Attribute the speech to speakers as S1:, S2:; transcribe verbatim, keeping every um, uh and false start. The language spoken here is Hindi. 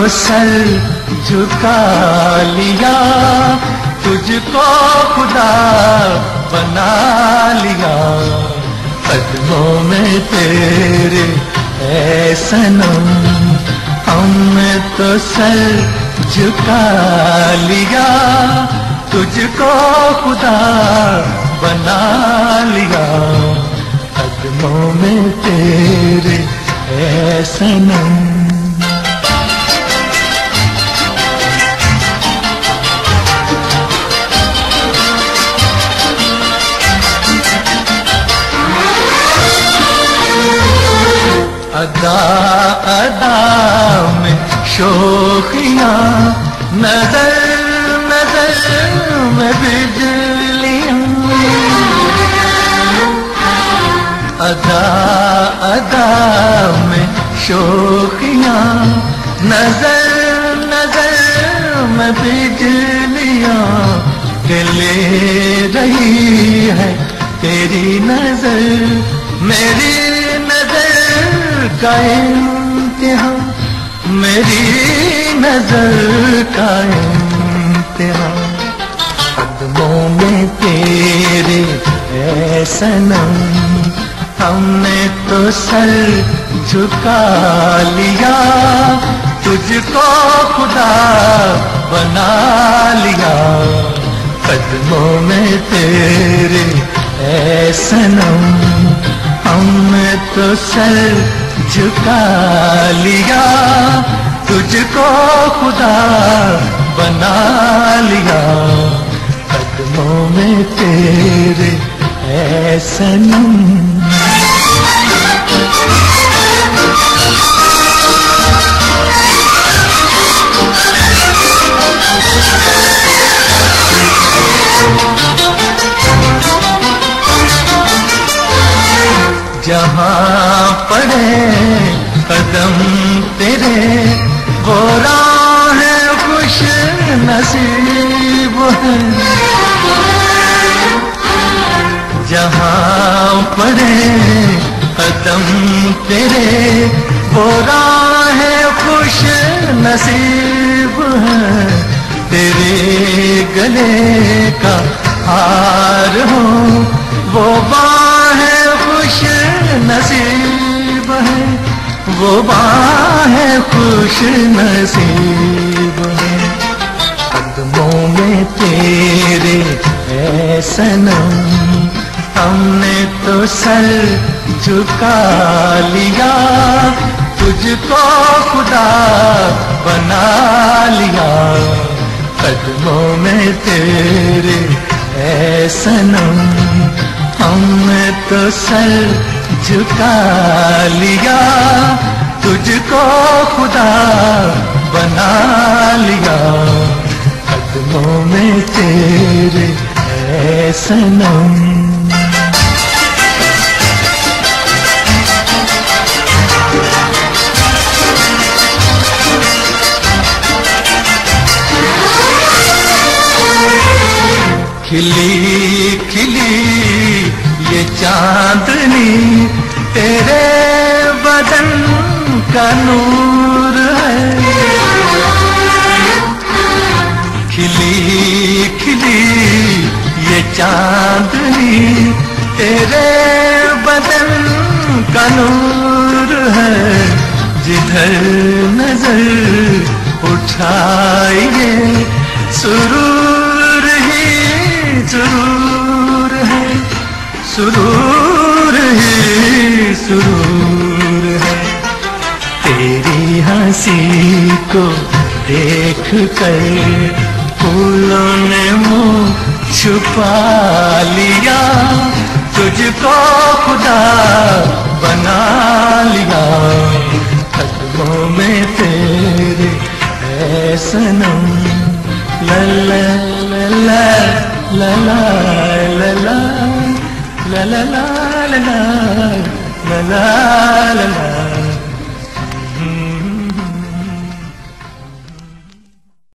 S1: सर झुका लिया, तुझको खुदा बना लिया। कदमों में तेरे ऐ सनम, हमने तो सर झुका लिया, तुझको खुदा बना लिया। कदमों में तेरे ऐ सनम। अदा अदा में शोखियाँ, नजर नजर में बिजलियाँ। अदा अदा में शोखियाँ, नजर नजर में बिजलियाँ। के ले रही है तेरी नजर, मेरी नजर का इम्तिहान, मेरी नजर का इम्तिहान। कदमों में तेरे ऐ सनम, हमने तो सर झुका लिया, तुझको खुदा बना लिया। कदमों में तेरे ऐ सनम, हमने तो सर झुका लिया, तुझको खुदा बना लिया। कदमों में तेरे ऐ सनम। जहाँ पड़े कदम तेरे, वो राह खुश नसीब है। जहाँ पड़े कदम तेरे, वो राह खुश नसीब है। तेरे गले का हार हो, वो बाहें खुश नसीब है, वो बाहें खुश नसीब है। कदमों में तेरे ऐ सनम, हमने तो सर झुका लिया, तुझको खुदा बना लिया। कदमों में तेरे ऐ सनम, हमने तो सर झुका लिया, तुझको खुदा बना लिया। कदमों में तेरे ऐ सनम। खिली खिली ये चांदनी, तेरे बदन का नूर है। खिली खिली ये चांदनी, तेरे बदन का नूर है। जिधर नजर उठाइए सुरूर ही सुरूर है, सुरूर ही सुरूर है। तेरी हंसी को देख कर फूलों ने मुँह छुपा लिया, तुझको खुदा बना लिया। कदमों में तेरे ऐ सनम, ला ला ला ला ला ला ला ला ला ला ला ला ला ला ला ला।